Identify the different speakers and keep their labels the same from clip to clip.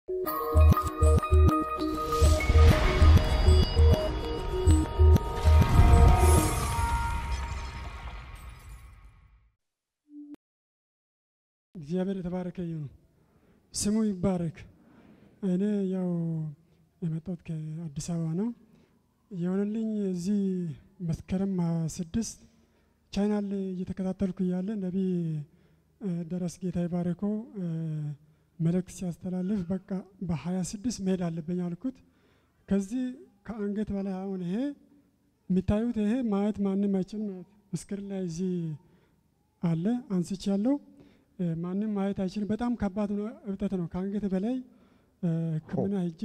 Speaker 1: እግዚአብሔር የተባረከ ይሁን ስሙ ይባረክ እኔ ያው የመጣሁት ከአዲስ አበባ ነው የሆነልኝ እዚህ መስከረም 6 ቻናል እየተከታተልኩ ያለ ነብይ ደረስ ጌታ ይባረኮ መልእክት ሲያስተላልፍ በቃ በ26 መሄድ አለብኝ አልኩት ከዚህ ከአንገት በላይ አሁን ይሄ የሚታዩት ይሄ ማየት ማንንም አይችልም መስከረ ላይ እዚህ አለ አንስቻለሁ ማንንም ማየት አይችልም በጣም ከባድ ነው እብጠት ነው ከአንገት በላይ ከመና ሄጄ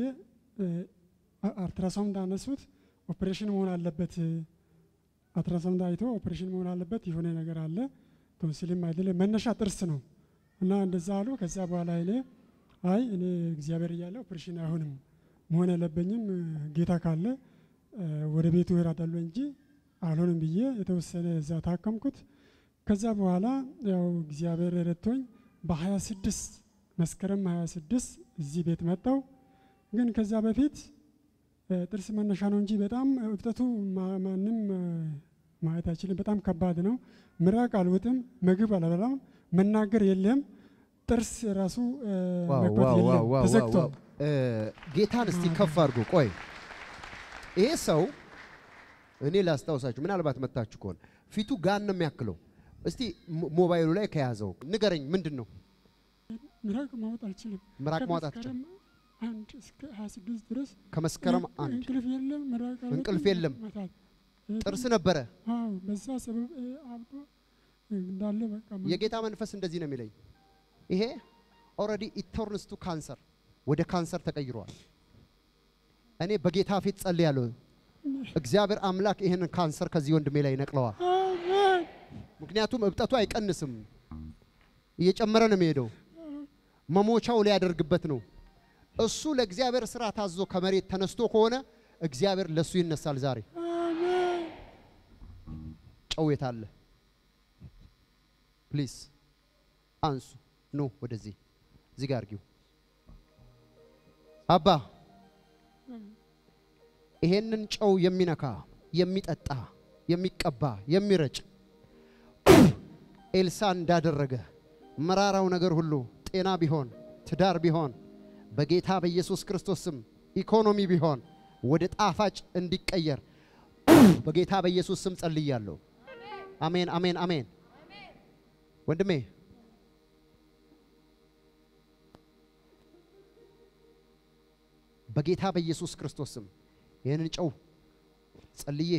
Speaker 1: አልትራሳውንድ አነሱት ኦፕሬሽን መሆን አለበት አልትራሳውንድ አይቶ ኦፕሬሽን መሆን አለበት የሆነ ነገር አለ ቶንሲልም አይደለም መነሻ ጥርስ ነው እና እንደዛ አሉ ከዛ በኋላ እኔ እግዚአብሔር ያለ ኦፕሬሽን አይሆንም መሆን አለበኝም ጌታ ካለ ወደ ቤቱ እሄዳለሁ እንጂ አልሆንም ብዬ የተወሰነ እዛ ታከምኩት ከዛ በኋላ ያው እግዚአብሔር ረድቶኝ በ26 መስከረም 26 እዚህ ቤት መጣው ግን ከዛ በፊት ጥርስ መነሻ ነው እንጂ በጣም እብጠቱ ማንንም ማየት አይችልም በጣም ከባድ ነው ምራቅ አልወጥም ምግብ አልበላም መናገር የለም ጥርስ ራሱ መቆጥ የለም ተዘግቷል
Speaker 2: ጌታን እስቲ ከፍ አድርጎ ቆይ ይሄ ሰው እኔ ላስታውሳችሁ ምናልባት መጣችሁ ከሆነ ፊቱ ጋር ነው የሚያክለው እስቲ ሞባይሉ ላይ ከያዘው ንገረኝ ምንድነው
Speaker 1: ምራቅ ማውጣት አልችልም
Speaker 2: ምራቅ ማውጣት አልችልም
Speaker 1: አንድ እስከ 26 ድረስ
Speaker 2: ከመስከረም አንድ እንቅልፍ የለም ጥርስ ነበረ
Speaker 1: አዎ በዛ ሰበብ አብጦ እንዳለ በቃ
Speaker 2: የጌታ መንፈስ እንደዚህ ነው የሚለኝ ይሄ ኦሬዲ ኢተርንስ ቱ ካንሰር ወደ ካንሰር ተቀይሯል እኔ በጌታ ፊት ጸልያለሁ እግዚአብሔር አምላክ ይሄን ካንሰር ከዚህ ወንድሜ ላይ ነቅለዋል አሜን ምክንያቱም እብጠቱ አይቀንስም እየጨመረ ነው የሚሄደው መሞቻው ላይ ያደርግበት ነው እሱ ለእግዚአብሔር ስራ ታዞ ከመሬት ተነስቶ ከሆነ እግዚአብሔር ለሱ ይነሳል ዛሬ አሜን ጨውየታለ ፕሊዝ አንሱ ኖ ወደዚህ እዚህ ጋር አርጊው አባ ይሄንን ጨው የሚነካ የሚጠጣ የሚቀባ የሚረጭ ኤልሳ እንዳደረገ መራራው ነገር ሁሉ ጤና ቢሆን ትዳር ቢሆን በጌታ በኢየሱስ ክርስቶስ ስም ኢኮኖሚ ቢሆን ወደ ጣፋጭ እንዲቀየር በጌታ በኢየሱስ ስም ጸልያለሁ አሜን አሜን አሜን ወንድሜ በጌታ በኢየሱስ ክርስቶስ ስም ይሄንን ጨው ጸልዬ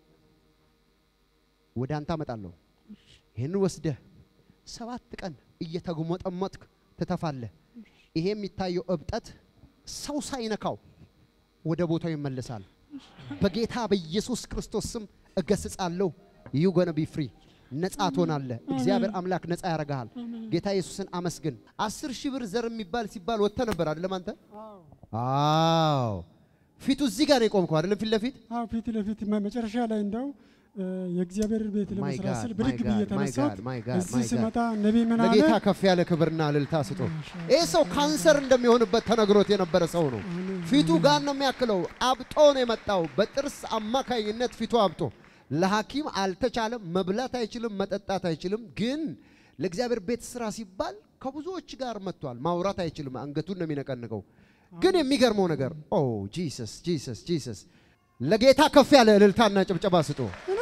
Speaker 2: ወደ አንተ አመጣለሁ ይሄን ወስደ 7 ቀን እየተጎመጠመጥክ ተተፋለ ይሄ የሚታየው እብጠት ሰው ሳይነካው ወደ ቦታው ይመለሳል በጌታ በኢየሱስ ክርስቶስ ስም እገስጻለሁ you gonna be free ነፃ ትሆናለህ እግዚአብሔር አምላክ ነፃ ያረጋል ጌታ ኢየሱስን አመስግን 10,000 ብር ዘር የሚባል ሲባል ወጥተ ነበር አይደለም አንተ አዎ ፊቱ እዚህ ጋር ነው የቆምከው አይደለም ፊት ለፊት
Speaker 1: አዎ ፊት ለፊት መጨረሻ ላይ እንደው የእግዚአብሔር ቤት ለመስራስል ብድግ በየተነሳው እዚህ ሲመጣ ነብይ ምን አለ
Speaker 2: ለጌታ ከፍ ያለ ክብርና እልልታ ስጡ ይሄ ሰው ካንሰር እንደሚሆንበት ተነግሮት የነበረ ሰው ነው ፊቱ ጋር ነው የሚያክለው አብጦ ነው የመጣው በጥርስ አማካይነት ፊቱ አብጦ ለሐኪም አልተቻለም መብላት አይችልም መጠጣት አይችልም ግን ለእግዚአብሔር ቤት ስራ ሲባል ከብዙዎች ጋር መጥቷል ማውራት አይችልም አንገቱን ነው የሚነቀንቀው ግን የሚገርመው ነገር ኦ ጂሰስ ለጌታ ከፍ ያለ እልልታና ጭብጨባ ስጡ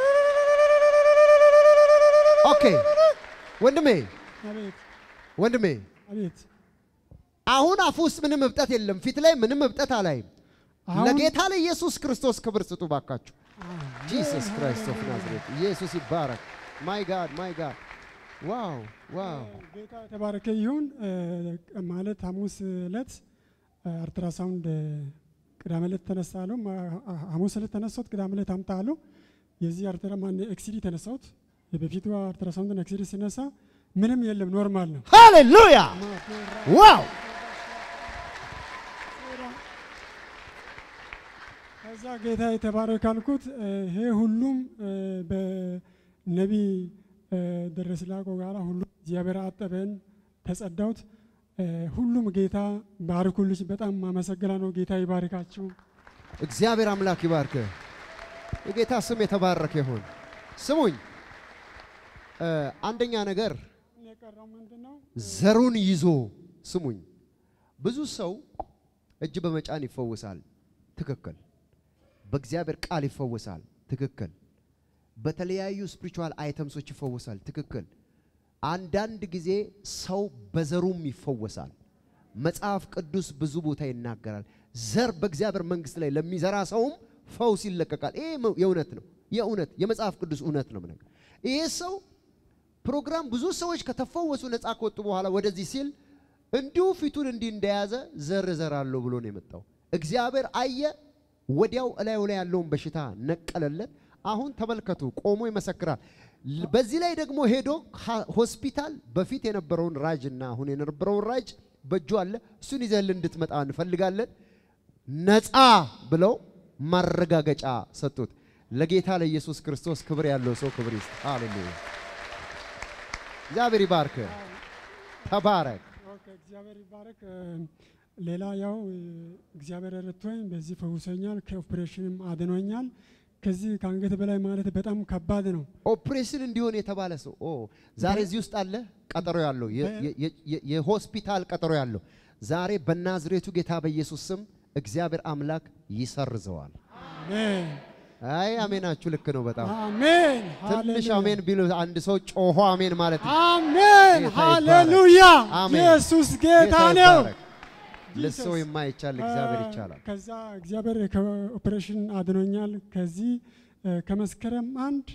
Speaker 2: ኦኬ ወንድሜ
Speaker 1: አቤት
Speaker 2: አሁን አፉስ ምንም እብጠት የለም ፊት ላይ ምንም እብጠት አላይም ለጌታ ለኢየሱስ ክርስቶስ ክብር ስጡ ባካችሁ Jesus Christ of Nazareth ኢየሱስ ይባረክ my God ዋው
Speaker 1: ጌታ ተባረከ ይሁን ማለት ሐሙስ ዕለት አልትራሳውንድ ቅዳሜ ዕለት ተነሳለሁ ሐሙስ ዕለት ተነሳሁት ቅዳሜ ዕለት አምጣለሁ የዚህ አልትራማን ኤክሲዲ ተነሳሁት የበፊቱ አልትራሳውንድ ኤክሲዲ ሲነሳ ምንም የለም ኖርማል ነው
Speaker 2: ሃሌሉያ ዋው
Speaker 1: ከዛ ጌታ የተባረከ አልኩት ይሄ ሁሉም በነብይ ደረሰ ላቆ ጋራ ሁሉ እግዚአብሔር አጠበን ተጸዳውት ሁሉም ጌታ ባርኩልሽ በጣም ማመሰግናለሁ ጌታ ይባርካችሁ
Speaker 2: እግዚአብሔር አምላክ ይባርክ የጌታ ስም የተባረከ ይሁን ስሙኝ አንደኛ ነገር
Speaker 1: የቀረው ምንድነው
Speaker 2: ዘሩን ይዞ ስሙኝ ብዙ ሰው እጅ በመጫን ይፈወሳል ትክክል በእግዚአብሔር ቃል ይፈወሳል ትክክል በተለያዩ ስፒሪቹዋል አይተምሶች ይፈወሳል ትክክል አንዳንድ ጊዜ ሰው በዘሩም ይፈወሳል መጽሐፍ ቅዱስ ብዙ ቦታ ይናገራል ዘር በእግዚአብሔር መንግስት ላይ ለሚዘራ ሰውም ፈውስ ይለቀቃል ይሄ የእውነት ነው የእውነት የመጽሐፍ ቅዱስ እውነት ነው ማለት ይሄ ሰው ፕሮግራም ብዙ ሰዎች ከተፈወሱ ነፃ ከወጡ በኋላ ወደዚህ ሲል እንዲሁ ፊቱን እንዲ እንደያዘ ዘራለሁ ብሎ ነው የመጣው እግዚአብሔር አየ ወዲያው እላዩ ላይ ያለውን በሽታ ነቀለለት አሁን ተመልከቱ ቆሞ ይመሰክራል በዚህ ላይ ደግሞ ሄዶ ሆስፒታል በፊት የነበረውን ራጅና አሁን የነበረውን ራጅ በእጁ አለ እሱን ይዘል እንድትመጣ እንፈልጋለን ነፃ ብለው ማረጋገጫ ሰጡት ለጌታ ለኢየሱስ ክርስቶስ ክብር ያለው ሰው ክብር ይስጥ ሃሌሉያ እግዚአብሔር ይባርክ ተባረክ
Speaker 1: ኦኬ እግዚአብሔር ይባርክ ሌላ ያው እግዚአብሔር ረድቶኝ በዚህ ፈውሰኛል ከኦፕሬሽንም አድኖኛል ከዚህ ካንገት በላይ ማለት በጣም ከባድ ነው
Speaker 2: ኦፕሬሽን እንዲሆን የተባለ ሰው ዛሬ እዚህ ውስጥ አለ ቀጠሮ ያለው የሆስፒታል ቀጠሮ ያለው ዛሬ በናዝሬቱ ጌታ በኢየሱስ ስም እግዚአብሔር አምላክ ይሰርዘዋል
Speaker 1: አሜን
Speaker 2: አይ አሜናችሁ ልክ ነው በጣም
Speaker 1: አሜን
Speaker 2: ትንሽ አሜን ቢሉ አንድ ሰው ጮሆ አሜን ማለት
Speaker 1: አሜን ሃሌሉያ ኢየሱስ ጌታ ነው
Speaker 2: ለሰው የማይቻል እግዚአብሔር ይቻላል
Speaker 1: ከዛ እግዚአብሔር ከኦፕሬሽን አድኖኛል ከዚህ ከመስከረም 1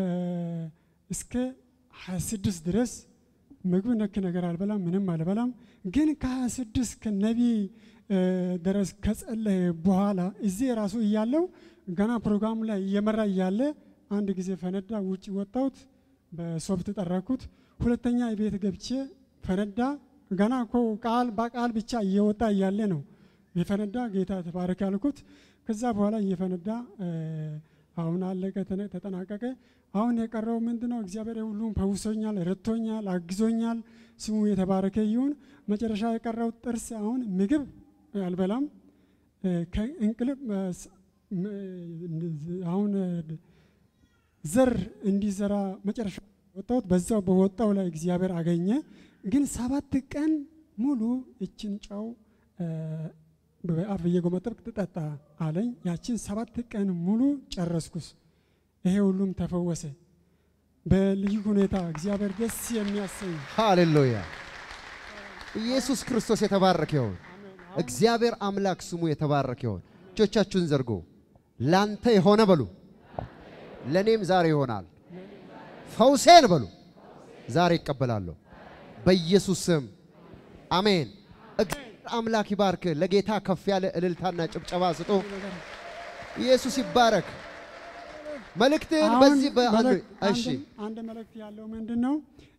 Speaker 1: እስከ 26 ድረስ ምግብ ነክ ነገር አልበላም ምንም አልበላም ግን ከ26 ከነቢይ ደረስ ከጸለየ በኋላ እዚህ ራሱ ይያለው ገና ፕሮግራም ላይ እየመራ ይያለ አንድ ጊዜ ፈነዳ ውጪ ወጣሁት በሶፍት ተጠራኩት ሁለተኛ ቤት ገብቼ ፈነዳ ገና ቃል በቃል ብቻ እየወጣ ይያለ ነው የፈነዳ ጌታ ተባረክ ያልኩት ከዛ በኋላ እየፈነዳ አሁን አለቀ ተጠናቀቀ አሁን የቀረው ምንድነው እግዚአብሔር ሁሉም ፈውሶኛል ረድቶኛል አግዞኛል ስሙ የተባረከ ይሁን መጨረሻ የቀረው ጥርስ አሁን ምግብ አልበላም ከእንቅልፍ አሁን ዘር እንዲዘራ መጨረሻ ወጣሁት በዛው በወጣው ላይ እግዚአብሔር አገኘ ግን 7 ቀን ሙሉ እቺን ጫው በአፍ እየጎመጠብክ ተጠጣ አለኝ ያቺን 7 ቀን ሙሉ ጨረስኩስ ይሄ ሁሉም ተፈወሰ በልዩ ሁኔታ እግዚአብሔር ደስ የሚያሰኝ
Speaker 2: ሃሌሉያ ኢየሱስ ክርስቶስ የተባረከ ይሁን እግዚአብሔር አምላክ ስሙ የተባረከ ይሁን እጆቻችሁን ዘርጉ ላንተ የሆነ በሉ ለኔም ዛሬ ይሆናል ፈውሴን በሉ ዛሬ ይቀበላለሁ በኢየሱስ ስም አሜን አምላክ ይባርክ ለጌታ ከፍ ያለ እልልታና ጭብጨባ ስጡ ኢየሱስ ይባረክ መልእክትን በዚህ እሺ
Speaker 1: አንድ መልእክት ያለው ምንድነው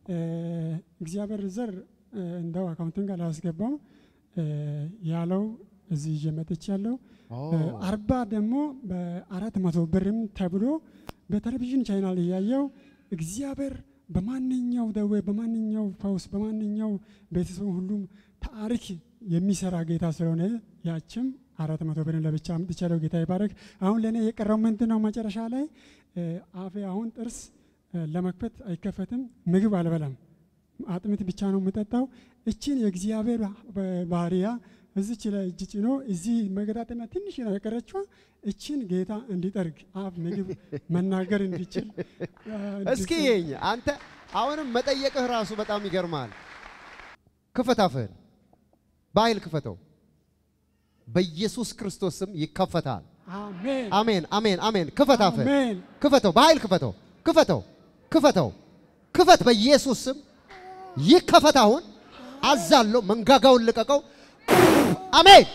Speaker 1: እግዚአብሔር ዘር እንደው አካውንቱን ጋር አስገባው ያለው እዚህ ጀመተች ያለው 40 ደግሞ በ400 ብርም ተብሎ በቴሌቪዥን ቻናል ያያየው እግዚአብሔር በማንኛው ደዌ በማንኛው ፈውስ በማንኛው ቤተሰብ ሁሉም ታሪክ የሚሰራ ጌታ ስለሆነ ያችም 400 ብር ለብቻ አምጥቻለሁ ጌታ ይባረክ አሁን ለኔ የቀረው ምንድነው መጨረሻ ላይ አፌ አሁን ጥርስ ለመክፈት አይከፈትም ምግብ አልበላም አጥሚት ብቻ ነው የምጠጣው እቺን የእግዚአብሔር ባሪያ እዚች ላይ እጅ ጭኖ እዚህ መገጣጠሚያ ትንሽ ነው የቀረችው እቺን ጌታ እንዲጠርግ አፍ ምግብ መናገር እንዲችል
Speaker 2: እስኪ አንተ አሁንም መጠየቅህ ራሱ በጣም ይገርማል ክፈታፈን ባይል ክፈተው በኢየሱስ ክርስቶስ ስም ይከፈታል
Speaker 1: አሜን
Speaker 2: አሜን አሜን አሜን ክፈታፈን ክፈተው ባይል ክፈተው ክፈት በኢየሱስ ስም ይከፈት አሁን አዛለው መንጋጋውን ልቀቀው አሜን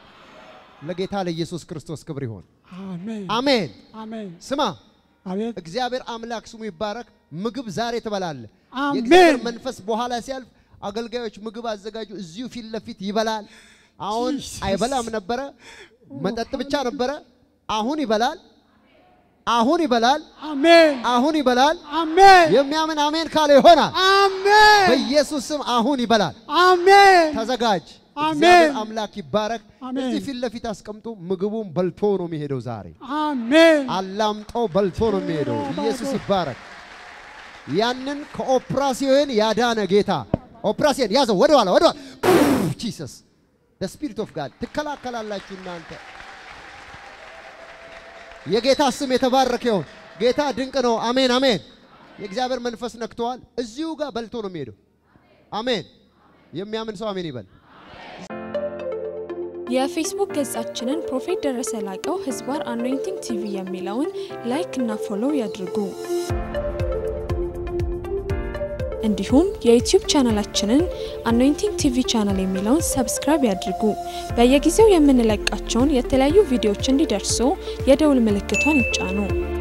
Speaker 2: ለጌታ ለኢየሱስ ክርስቶስ ክብር ይሁን
Speaker 1: አሜን
Speaker 2: አሜን
Speaker 1: አሜን
Speaker 2: ስማ
Speaker 1: አቤት
Speaker 2: እግዚአብሔር አምላክ ስሙ ይባረክ ምግብ ዛሬ ተበላለ
Speaker 1: አሜን
Speaker 2: የእግዚአብሔር መንፈስ በኋላ ሲያልፍ አገልጋዮች ምግብ አዘጋጁ እዚሁ ፊት ለፊት ይበላል አሁን አይበላም ነበር መጠጥ ብቻ ነበር አሁን ይበላል አሁን ይበላል
Speaker 1: አሜን
Speaker 2: አሁን ይበላል
Speaker 1: አሜን
Speaker 2: የሚያምን አሜን ካለ ይሆናል
Speaker 1: አሜን
Speaker 2: በኢየሱስ ስም አሁን ይበላል
Speaker 1: አሜን
Speaker 2: ተዘጋጅ እግዚአብሔር አምላክ ይባረክ እዚህ ፊት ለፊት አስቀምጡ ምግቡን በልቶ ነው የሚሄደው ዛሬ
Speaker 1: አሜን
Speaker 2: አላምጦ በልቶ ነው የሚሄደው ኢየሱስ ይባረክ ያንን ከኦፕራሲዮን ያዳነ ጌታ ኦፕራሲዮን ያዘው ወደ ኋላ Jesus the spirit of God ትከላከላላችሁ እናንተ የጌታ ስም የተባረከ ይሁን ጌታ ድንቅ ነው አሜን አሜን የእግዚአብሔር መንፈስ ነክቷል እዚሁ ጋር በልቶ ነው የሚሄደው አሜን የሚያምን ሰው አሜን ይበል
Speaker 3: የፌስቡክ ገጻችንን ፕሮፌት ደረሰ ላቀው ህዝባር አኖይንቲንግ ቲቪ የሚለውን ላይክ እና ፎሎው ያድርጉ እንዲሁም የዩቲዩብ ቻናላችንን አኖይንቲንግ ቲቪ ቻናል የሚለውን ሰብስክራይብ ያድርጉ በየጊዜው የምንለቃቸውን የተለያዩ ቪዲዮዎች እንዲደርሱ የደውል ምልክቷን ይጫኑ